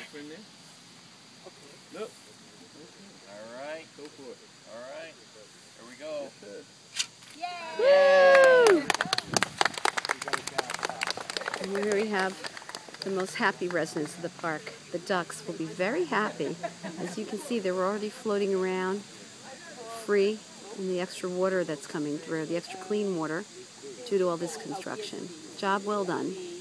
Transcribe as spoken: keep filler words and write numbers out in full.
in there? Look. All right. Go for it. All right. Here we go. Yay! And here we have the most happy residents of the park. The ducks will be very happy. As you can see, they're already floating around free in the extra water that's coming through, the extra clean water, due to all this construction. Job well done.